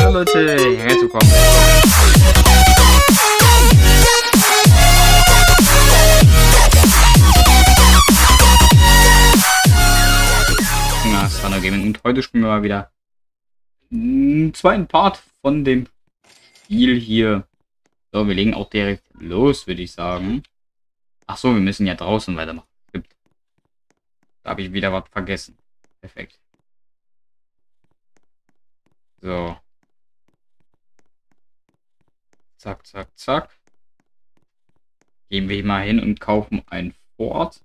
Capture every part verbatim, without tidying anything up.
Hallo Leute, herzlich willkommen. Ja, Stunner Gaming und heute spielen wir mal wieder einen zweiten Part von dem Spiel hier. So, wir legen auch direkt los, würde ich sagen. Ach so, wir müssen ja draußen weitermachen. Stimmt. Da habe ich wieder was vergessen. Perfekt. So. Zack, zack, zack. Gehen wir mal hin und kaufen ein Fort.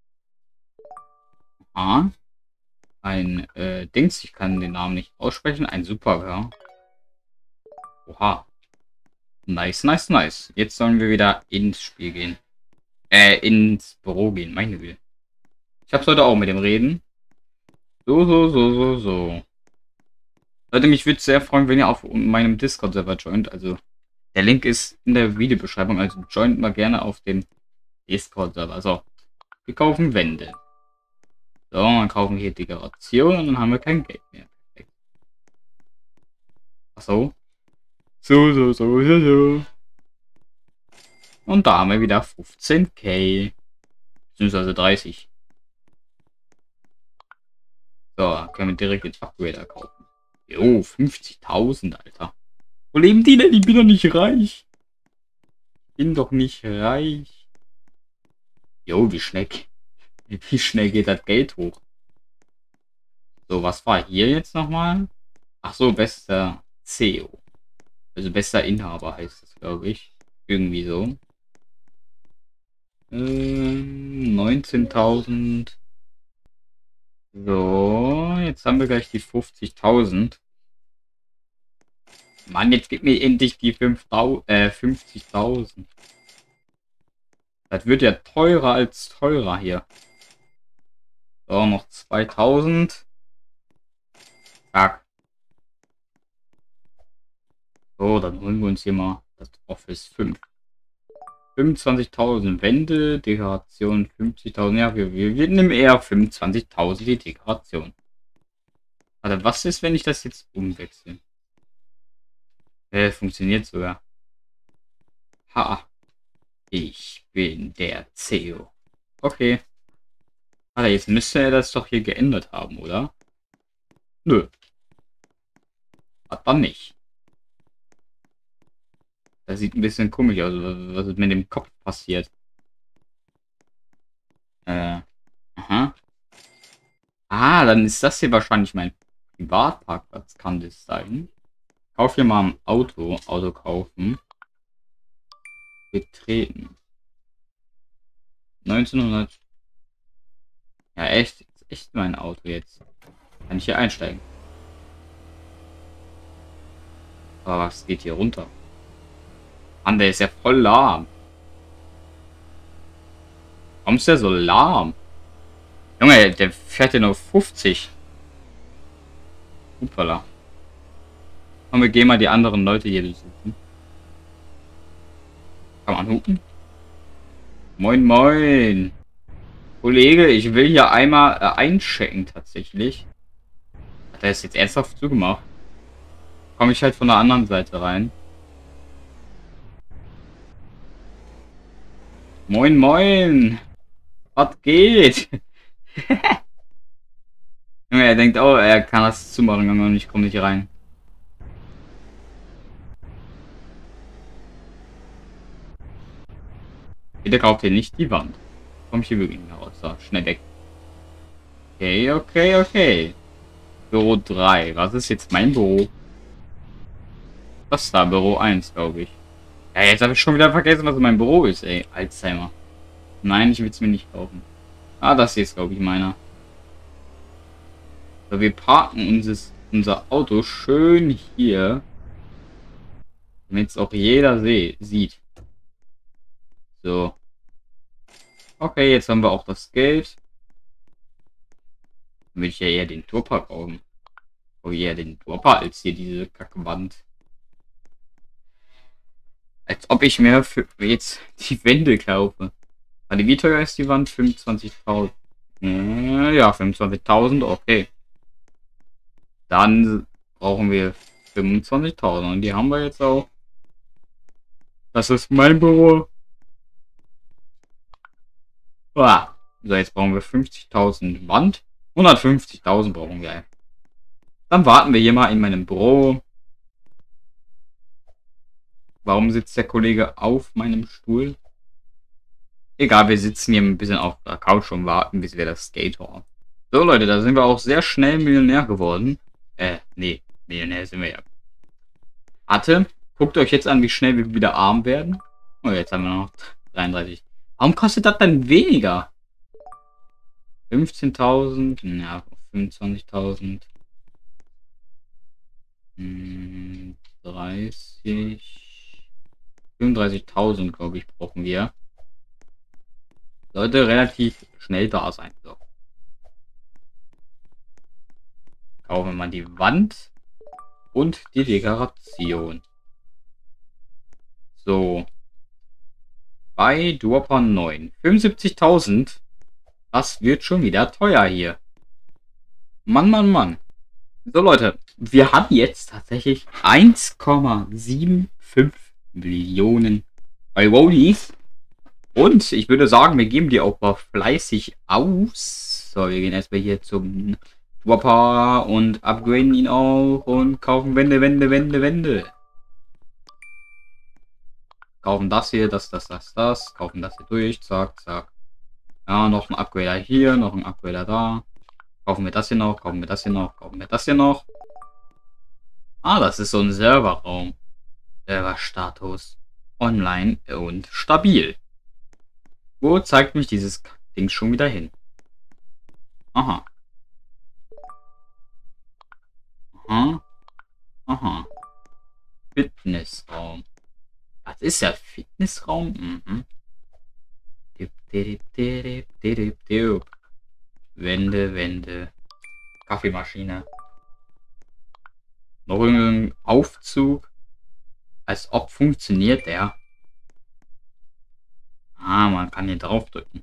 Aha. Ein äh, Dings, ich kann den Namen nicht aussprechen. Ein Super. Oha. Nice, nice, nice. Jetzt sollen wir wieder ins Spiel gehen. Äh, ins Büro gehen, meine Güte. Ich hab's heute auch mit dem Reden. So, so, so, so, so. Leute, mich würde sehr freuen, wenn ihr auf meinem Discord-Server joint. Also, der Link ist in der Videobeschreibung. Also, joint mal gerne auf dem Discord-Server. Also, wir kaufen Wände. So, dann kaufen wir hier Dekoration und dann haben wir kein Geld mehr. Perfekt. Ach so. So, so, so, so, so. Und da haben wir wieder fünfzehn K. Beziehungsweise dreißig. So, können wir direkt den Upgrader kaufen. Jo, fünfzigtausend, Alter. Wo leben die denn? Ich bin doch nicht reich. Ich bin doch nicht reich. Jo, wie schnell, wie schnell geht das Geld hoch? So, was war hier jetzt nochmal? Ach so, bester C E O. Also bester Inhaber heißt das, glaube ich. Irgendwie so. Ähm, neunzehntausend. So, jetzt haben wir gleich die fünfzigtausend. Mann, jetzt gib mir endlich die fünfzigtausend. Das wird ja teurer als teurer hier. So, noch zweitausend. Zack. So, dann holen wir uns hier mal das Office fünf. fünfundzwanzigtausend Wände, Dekoration fünfzigtausend. Ja, wir, wir, wir nehmen eher fünfundzwanzigtausend die Dekoration. Also, was ist, wenn ich das jetzt umwechsle? Äh, funktioniert sogar. Ha. Ich bin der C E O. Okay. Alter, jetzt müsste er das doch hier geändert haben, oder? Nö. Hat dann nicht. Das sieht ein bisschen komisch aus, was ist mit dem Kopf passiert. Äh. Aha. Ah, dann ist das hier wahrscheinlich mein Privatparkplatz, kann das sein? Kauf hier mal ein Auto. Auto kaufen. Betreten. neunzehnhundert. Ja, echt. Echt mein Auto jetzt. Kann ich hier einsteigen? Aber was geht hier runter? Mann, der ist ja voll lahm. Warum ist der so lahm? Junge, der fährt ja nur fünfzig. Upala. Und wir gehen mal die anderen Leute hier besuchen. Kann man hupen? Moin, moin. Kollege, ich will hier einmal äh, einchecken tatsächlich. Hat er es jetzt ernsthaft zugemacht? Komme ich halt von der anderen Seite rein. Moin, moin. Was geht? Junge, er denkt, oh, er kann das zumachen und ich komme nicht rein. Bitte kauft ihr nicht die Wand. Komm ich hier wirklich nicht raus. So, schnell weg. Okay, okay, okay. Büro drei. Was ist jetzt mein Büro? Das da, Büro eins, glaube ich. Ja, jetzt habe ich schon wieder vergessen, was mein Büro ist, ey. Alzheimer. Nein, ich will es mir nicht kaufen. Ah, das hier ist, glaube ich, meiner. So, wir parken unser, unser Auto schön hier. Damit es auch jeder sieht. So. Okay, jetzt haben wir auch das Geld. Dann will ich ja eher den Turpa kaufen. Oh ja, den Turpa als hier diese Kackwand. Als ob ich mir für jetzt die Wände kaufe. Warte, wie teuer ist die Wand? fünfundzwanzigtausend. Ja, fünfundzwanzigtausend, okay. Dann brauchen wir fünfundzwanzigtausend. Und die haben wir jetzt auch. Das ist mein Büro. Ah. So, jetzt brauchen wir fünfzigtausend Wand. hundertfünfzigtausend brauchen wir. Dann warten wir hier mal in meinem Büro. Warum sitzt der Kollege auf meinem Stuhl? Egal, wir sitzen hier ein bisschen auf der Couch und warten, bis wir das Skater. So Leute, da sind wir auch sehr schnell Millionär geworden. Äh, nee, Millionär sind wir ja. Warte, guckt euch jetzt an, wie schnell wir wieder arm werden. Oh, jetzt haben wir noch dreiunddreißig. Warum kostet das dann weniger? fünfzehntausend, ja, fünfundzwanzigtausend. Hm, dreißig. fünfunddreißigtausend, glaube ich, brauchen wir. Sollte relativ schnell da sein. So. Kaufen wir mal die Wand und die Dekoration. So. Bei Dropper neun. fünfundsiebzigtausend. Das wird schon wieder teuer hier. Mann, Mann, Mann. So Leute, wir haben jetzt tatsächlich eins Komma fünfundsiebzig Millionen Euronis. Und ich würde sagen, wir geben die auch mal fleißig aus. So, wir gehen erstmal hier zum Dropper und upgraden ihn auch und kaufen Wände, Wände, Wände, Wände. Kaufen das hier, das, das, das, das. Kaufen das hier durch. Zack, zack. Ja, noch ein Upgrader hier, noch ein Upgrader da. Kaufen wir das hier noch, kaufen wir das hier noch, kaufen wir das hier noch. Ah, das ist so ein Serverraum. Serverstatus. Online und stabil. Wo zeigt mich dieses Ding schon wieder hin? Aha. Aha. Aha. Fitnessraum. Das ist ja Fitnessraum. Mhm. Dip, dip, dip, dip, dip. Wände, Wände. Kaffeemaschine. Noch irgendein Aufzug. Als ob funktioniert der. Ah, man kann hier drauf drücken.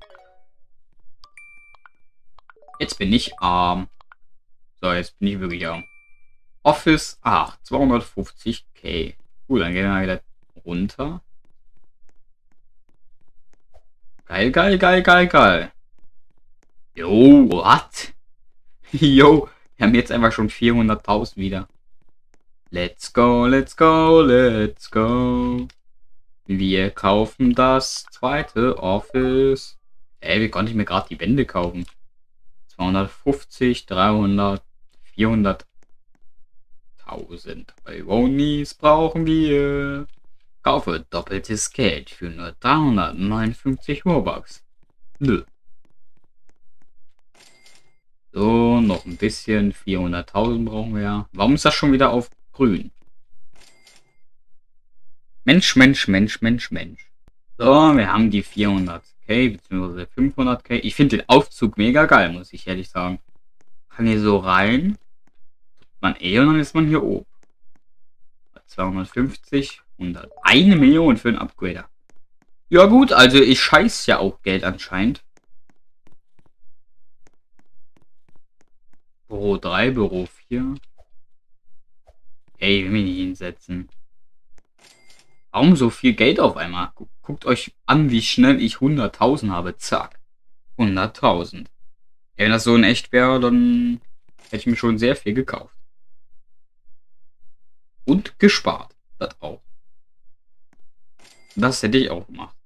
Jetzt bin ich arm. So, jetzt bin ich wirklich arm. Office acht, zweihundertfünfzig k. Gut, dann gehen wir wieder runter. Geil, geil, geil, geil, geil. Jo, what? Jo, wir haben jetzt einfach schon vierhunderttausend wieder. Let's go, let's go, let's go. Wir kaufen das zweite Office. Ey, wie konnte ich mir gerade die Wände kaufen? zweihundertfünfzig, dreihundert, vierhunderttausend Euronis brauchen wir. Kaufe doppeltes Geld für nur dreihundertneunundfünfzig Robux. Nö. So, noch ein bisschen. vierhunderttausend brauchen wir ja. Warum ist das schon wieder auf grün? Mensch, Mensch, Mensch, Mensch, Mensch. So, wir haben die vierhundert k bzw. fünfhundert k. Ich finde den Aufzug mega geil, muss ich ehrlich sagen. Kann hier so rein. Man eh und dann ist man hier oben. zweihundertfünfzig, hundert. Eine Million für einen Upgrader. Ja gut, also ich scheiß ja auch Geld anscheinend. Büro drei, Büro vier. Ey, ich will mich nicht hinsetzen. Warum so viel Geld auf einmal? Guckt euch an, wie schnell ich hunderttausend habe. Zack. hunderttausend. Ja, wenn das so in echt wäre, dann hätte ich mir schon sehr viel gekauft. Und gespart. Das auch. Das hätte ich auch gemacht.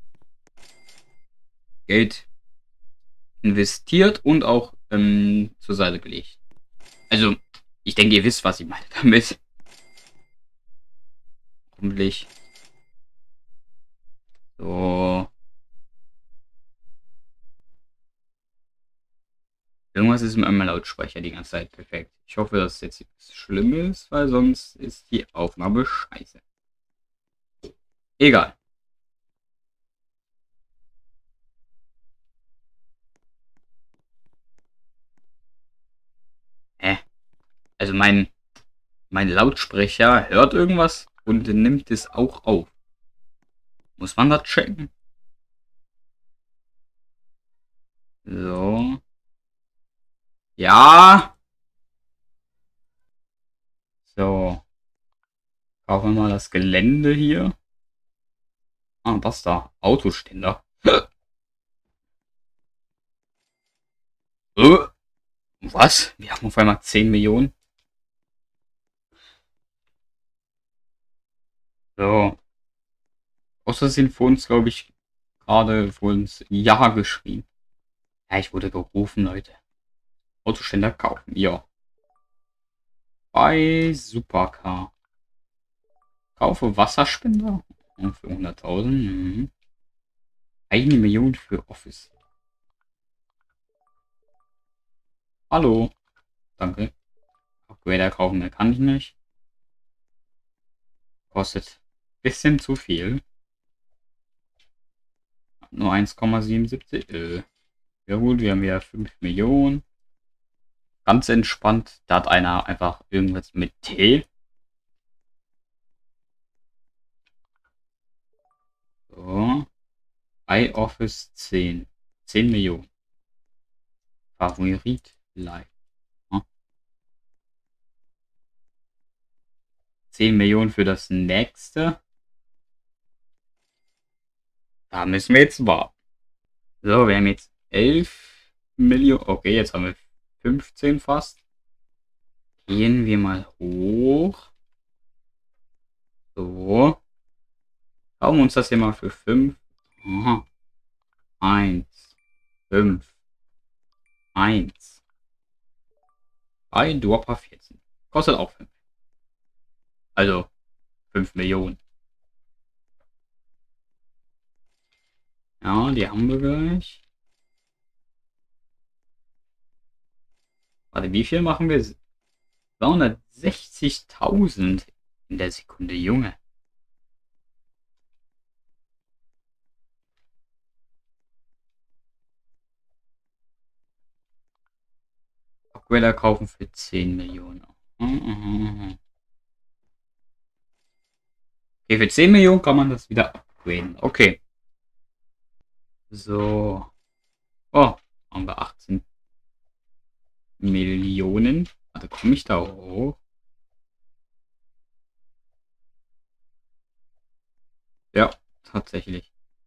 Geld investiert und auch ähm, zur Seite gelegt. Also, ich denke, ihr wisst, was ich meine damit. Hoffentlich. So. Irgendwas ist mit meinem Lautsprecher die ganze Zeit perfekt. Ich hoffe, dass es jetzt nichts Schlimmes, weil sonst ist die Aufnahme scheiße. Egal. Hä? Also mein, mein Lautsprecher hört irgendwas und nimmt es auch auf. Muss man das checken? So. Ja. So. Kaufen wir mal das Gelände hier. Ah, das da. Autoständer. Äh, Was? Wir haben auf einmal zehn Millionen. So. Außerdem vor uns, glaube ich, gerade vor uns Ja geschrien. Ja, ich wurde gerufen, Leute. Autoständer kaufen. Ja. Bei Supercar. Kaufe Wasserspender. Und für hunderttausend. Mhm. Eine Million für Office. Hallo. Danke. Upgrader kaufen, mehr kann ich nicht. Kostet bisschen zu viel. Nur eins Komma siebenundsiebzig. Äh. Ja gut, wir haben ja fünf Millionen. Ganz entspannt. Da hat einer einfach irgendwas mit T. So. iOffice zehn. zehn Millionen. Favorit Live. Hm? zehn Millionen für das nächste. Da müssen wir jetzt warten. So, wir haben jetzt elf Millionen. Okay, jetzt haben wir fünfzehn fast. Gehen wir mal hoch. So. Schauen wir uns das hier mal für fünf. Aha. eins. fünf. eins. Bei Dropper vierzehn. Kostet auch fünf. Also fünf Millionen. Ja, die haben wir gleich. Warte, wie viel machen wir? zweihundertsechzigtausend in der Sekunde, Junge. Upgrader kaufen für zehn Millionen. Okay, für zehn Millionen kann man das wieder upgraden. Okay. So. Oh, haben wir achtzehn Millionen. Also komme ich da hoch? Ja, tatsächlich.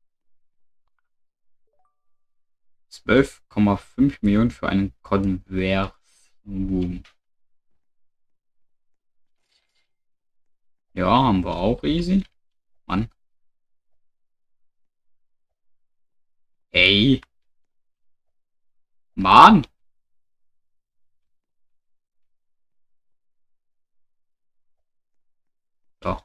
zwölf Komma fünf Millionen für einen Converse Room. Ja, haben wir auch easy. Mann. Ey. Mann. So.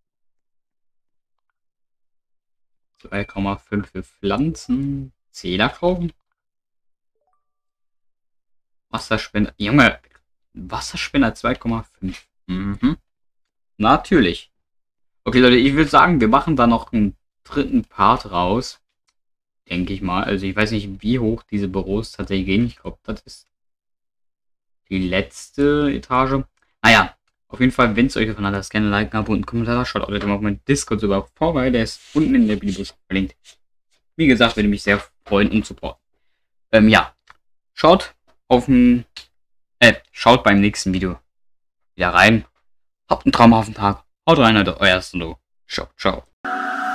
zwei Komma fünf für Pflanzen. Zähler kaufen. Wasserspender. Junge. Wasserspender zwei Komma fünf. Mhm. Natürlich. Okay, Leute, ich würde sagen, wir machen da noch einen dritten Part raus. Denke ich mal. Also ich weiß nicht, wie hoch diese Büros tatsächlich gehen. Ich glaube, das ist die letzte Etage. Naja, auf jeden Fall, wenn es euch gefallen hat, lasst gerne ein Like, ein Abo und einen Kommentar. Schaut auch mal auf meinen Discord sogar vorbei. Der ist unten in der Videos verlinkt. Wie gesagt, würde mich sehr freuen und supporten. Ähm, ja. Schaut auf den, äh, schaut beim nächsten Video wieder rein. Habt einen traumhaften Tag. Haut rein, Leute. Euer Solo. Ciao, ciao.